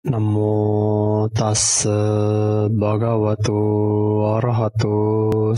Namo tassa bhagavato arahato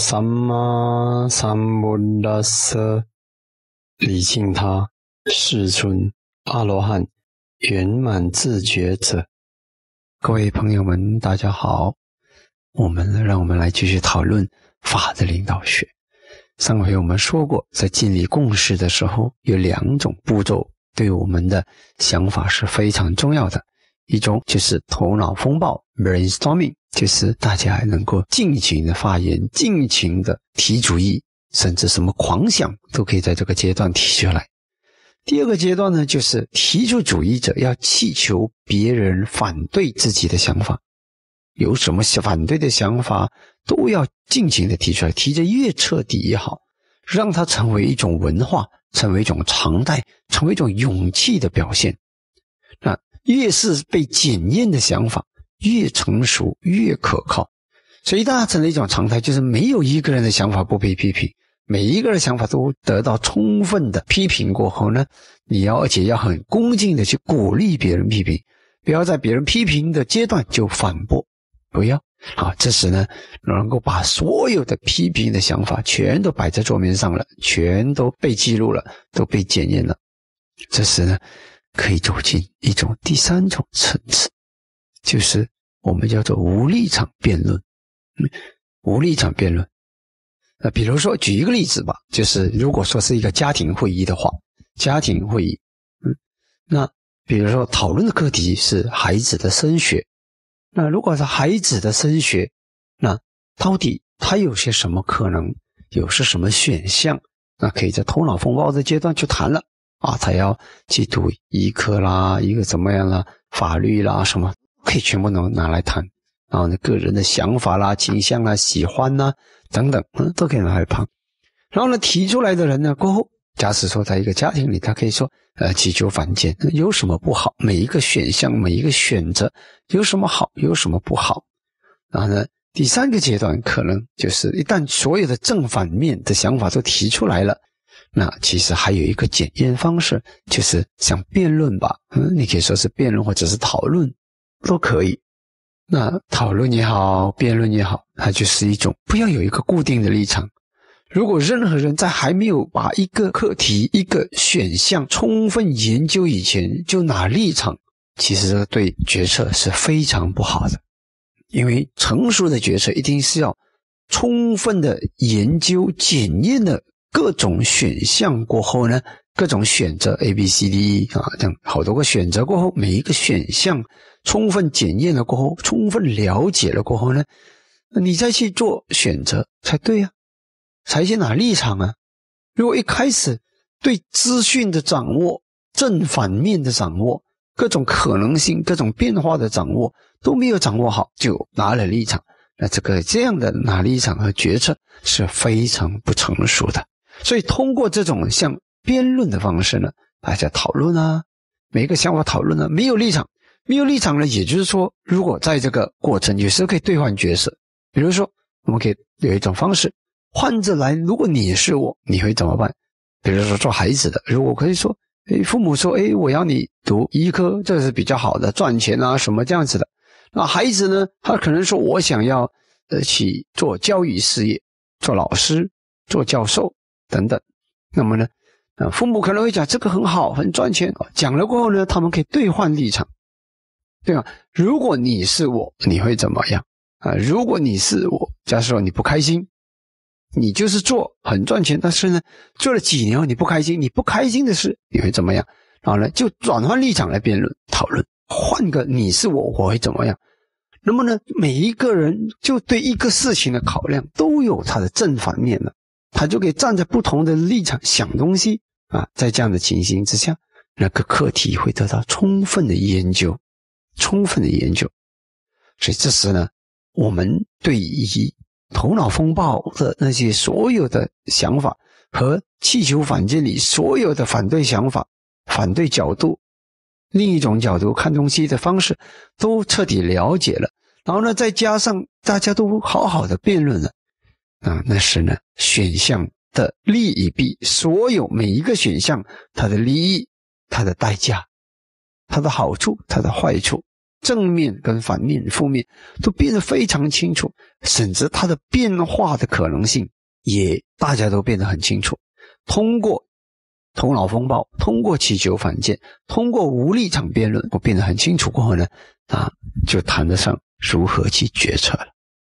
samma sambuddhassa。礼敬他，世尊阿罗汉圆满自觉者。各位朋友们，大家好，让我们来继续讨论法的领导学。上回我们说过，在建立共识的时候，有两种步骤对我们的想法是非常重要的。一种就是头脑风暴 brainstorming， 就是大家能够尽情的发言，尽情的提主意，甚至什么狂想都可以在这个阶段提出来。第二个阶段呢，就是提出主意者要祈求别人反对自己的想法，有什么反对的想法都要尽情的提出来，提得越彻底越好，让它成为一种文化，成为一种常态，成为一种勇气的表现。那越是被检验的想法越成熟越可靠，所以大成了一种常态，就是没有一个人的想法不被批评，每一个人的想法都得到充分的批评过后呢，而且要很恭敬的去鼓励别人批评，不要在别人批评的阶段就反驳，不要这时呢能够把所有的批评的想法全都摆在桌面上了，全都被记录了，都被检验了。这时呢可以走进一种第三种层次，就是我们叫做无立场辩论。无立场辩论，比如说举一个例子吧，就是如果说是一个家庭会议的话，家庭会议，那比如说讨论的课题是孩子的升学，那如果是孩子的升学，那到底他有些什么可能，有些什么选项，那可以在头脑风暴的阶段去谈了。他要去读医科啦，一个怎么样啦，法律啦，什么可以全部能拿来谈。然后呢，个人的想法啦、倾向啦、喜欢啦等等，都可以拿来谈。然后呢，提出来的人呢，过后，假使说在一个家庭里，他可以说祈求反见，有什么不好？每一个选项，每一个选择有什么好，有什么不好？然后呢，第三个阶段可能就是一旦所有的正反面的想法都提出来了，那其实还有一个检验方式，就是像辩论吧，你可以说是辩论或者是讨论都可以。那讨论也好，辩论也好，它就是一种不要有一个固定的立场。如果任何人在还没有把一个课题、一个选项充分研究以前就拿立场，其实这个对决策是非常不好的。因为成熟的决策一定是要充分的研究检验的各种选项过后呢，各种选择 ABCD 这样好多个选择过后，每一个选项充分检验了过后，充分了解了过后呢，你再去做选择才对啊，才去拿立场啊。如果一开始对资讯的掌握、正反面的掌握、各种可能性、各种变化的掌握都没有掌握好，就拿了立场，那这样的拿立场和决策是非常不成熟的。所以通过这种像辩论的方式呢，大家讨论啊，每一个想法讨论啊，没有立场呢，也就是说，如果在这个过程有时候可以兑换角色。比如说我们可以有一种方式换着来，如果你是我，你会怎么办？比如说做孩子的，如果可以说父母说我要你读医科，这是比较好的，赚钱啊什么这样子的。那孩子呢，他可能说我想要去做教育事业，做老师，做教授等等。那么呢父母可能会讲这个很好，很赚钱，讲了过后呢，他们可以兑换立场，对吧？如果你是我，你会怎么样如果你是我，假设说你不开心，你就是做很赚钱，但是呢做了几年后你不开心，你不开心的事你会怎么样？然后呢就转换立场来辩论讨论，换个你是我，我会怎么样？那么呢每一个人就对一个事情的考量都有它的正反面了，他就可以站在不同的立场想东西在这样的情形之下，那个课题会得到充分的研究。所以这时呢，我们对于头脑风暴的那些所有的想法和气球反见里所有的反对想法、反对角度、另一种角度看东西的方式都彻底了解了，然后呢再加上大家都好好的辩论了那是呢选项的利与弊，所有每一个选项它的利益、它的代价、它的好处、它的坏处正面跟反面、负面都变得非常清楚，甚至它的变化的可能性也大家都变得很清楚。通过头脑风暴，通过祈求反见，通过无立场辩论，我变得很清楚过后呢，就谈得上如何去决策了。